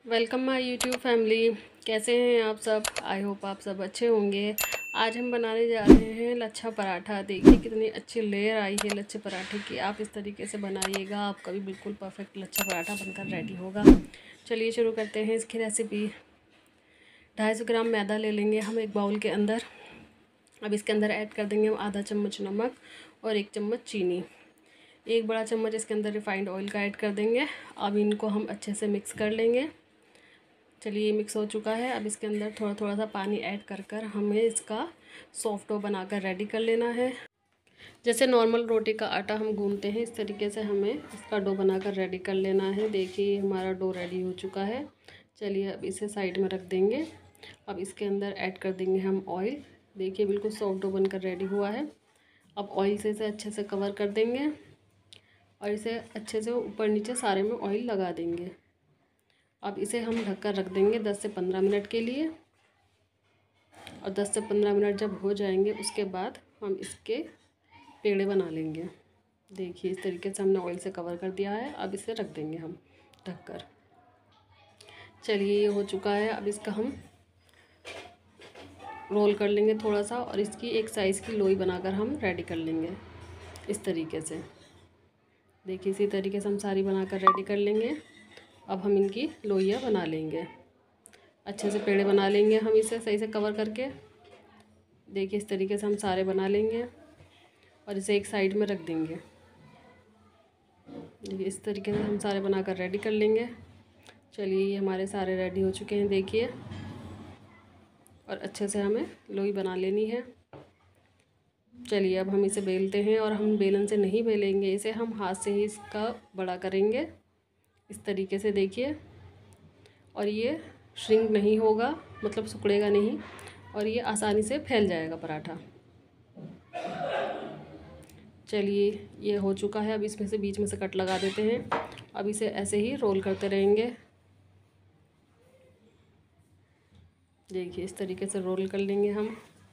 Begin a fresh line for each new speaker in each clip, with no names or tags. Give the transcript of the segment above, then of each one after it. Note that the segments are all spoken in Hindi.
Welcome my YouTube family. कैसे हैं आप सब? आई होप आप सब अच्छे होंगे। आज हम बनाने जा रहे हैं लच्छा पराठा। देखिए कितनी अच्छी लेयर आई है लच्छे पराठे की। आप इस तरीके से बनाइएगा, आपका भी बिल्कुल परफेक्ट लच्छा पराठा बनकर रेडी होगा। चलिए शुरू करते हैं इसकी रेसिपी। 250 ग्राम मैदा ले लेंगे हम एक बाउल के अंदर। अब इसके अंदर ऐड कर देंगे हम आधा चम्मच नमक और 1 चम्मच चीनी। 1 बड़ा चम्मच इसके अंदर रिफाइंड ऑयल का ऐड कर देंगे। अब इनको हम अच्छे से मिक्स कर लेंगे। चलिए ये मिक्स हो चुका है। अब इसके अंदर थोड़ा थोड़ा सा पानी ऐड कर हमें इसका सॉफ्ट डो बनाकर रेडी कर लेना है। जैसे नॉर्मल रोटी का आटा हम गूंथते हैं, इस तरीके से हमें इसका डो बनाकर रेडी कर लेना है। देखिए हमारा डो रेडी हो चुका है। चलिए अब इसे साइड में रख देंगे। अब इसके अंदर ऐड कर देंगे हम ऑयल। देखिए बिल्कुल सॉफ्ट डो बनकर रेडी हुआ है। अब ऑयल से इसे अच्छे से कवर कर देंगे और इसे अच्छे से ऊपर नीचे सारे में ऑयल लगा देंगे। अब इसे हम ढककर रख देंगे 10 से 15 मिनट के लिए। और 10 से 15 मिनट जब हो जाएंगे उसके बाद हम इसके पेड़े बना लेंगे। देखिए इस तरीके से हमने ऑयल से कवर कर दिया है। अब इसे रख देंगे हम ढककर। चलिए ये हो चुका है। अब इसका हम रोल कर लेंगे थोड़ा सा और इसकी एक साइज़ की लोई बनाकर हम रेडी कर लेंगे इस तरीके से। देखिए इसी तरीके से हम सारी बनाकर रेडी कर लेंगे। अब हम इनकी लोइयाँ बना लेंगे, अच्छे से पेड़े बना लेंगे हम इसे सही से कवर करके। देखिए इस तरीके से हम सारे बना लेंगे और इसे एक साइड में रख देंगे। देखिए इस तरीके से हम सारे बनाकर रेडी कर लेंगे। चलिए ये हमारे सारे रेडी हो चुके हैं देखिए। और अच्छे से हमें लोई बना लेनी है। चलिए अब हम इसे बेलते हैं और हम बेलन से नहीं बेलेंगे इसे, हम हाथ से ही इसका बड़ा करेंगे इस तरीके से। देखिए और ये श्रिंक नहीं होगा, मतलब सिकुड़ेगा नहीं और ये आसानी से फैल जाएगा पराठा। चलिए ये हो चुका है। अब इसमें से बीच में से कट लगा देते हैं। अब इसे ऐसे ही रोल करते रहेंगे। देखिए इस तरीके से रोल कर लेंगे हम।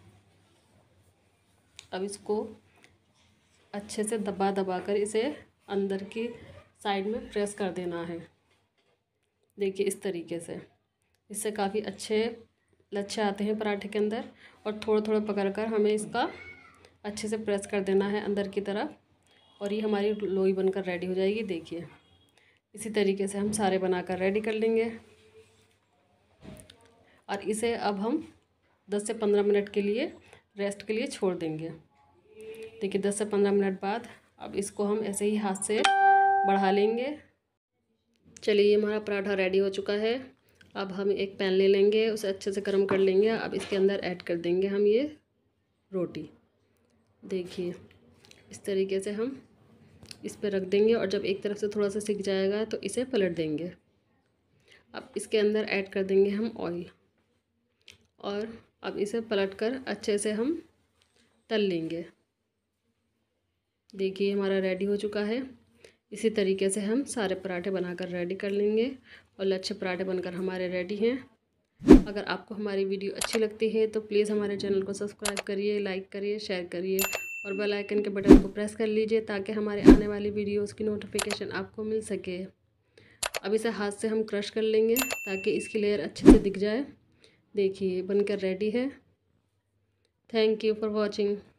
अब इसको अच्छे से दबा दबा कर इसे अंदर की साइड में प्रेस कर देना है। देखिए इस तरीके से, इससे काफ़ी अच्छे लच्छे आते हैं पराठे के अंदर। और थोड़ा थोड़ा पकड़कर हमें इसका अच्छे से प्रेस कर देना है अंदर की तरफ और ये हमारी लोई बनकर रेडी हो जाएगी। देखिए इसी तरीके से हम सारे बनाकर रेडी कर लेंगे। और इसे अब हम 10 से 15 मिनट के लिए रेस्ट के लिए छोड़ देंगे। देखिए 10 से 15 मिनट बाद अब इसको हम ऐसे ही हाथ से बढ़ा लेंगे। चलिए ये हमारा पराठा रेडी हो चुका है। अब हम एक पैन ले लेंगे, उसे अच्छे से गर्म कर लेंगे। अब इसके अंदर ऐड कर देंगे हम ये रोटी। देखिए इस तरीके से हम इस पर रख देंगे और जब एक तरफ से थोड़ा सा सिक जाएगा तो इसे पलट देंगे। अब इसके अंदर ऐड कर देंगे हम ऑयल और अब इसे पलटकर अच्छे से हम तल लेंगे। देखिए हमारा रेडी हो चुका है। इसी तरीके से हम सारे पराठे बनाकर रेडी कर लेंगे और लच्छे पराठे बनकर हमारे रेडी हैं। अगर आपको हमारी वीडियो अच्छी लगती है तो प्लीज़ हमारे चैनल को सब्सक्राइब करिए, लाइक करिए, शेयर करिए और बेल आइकन के बटन को प्रेस कर लीजिए ताकि हमारे आने वाली वीडियोस की नोटिफिकेशन आपको मिल सके। अब इसे हाथ से हम क्रश कर लेंगे ताकि इसकी लेयर अच्छे से दिख जाए। देखिए बनकर रेडी है। Thank you for watching.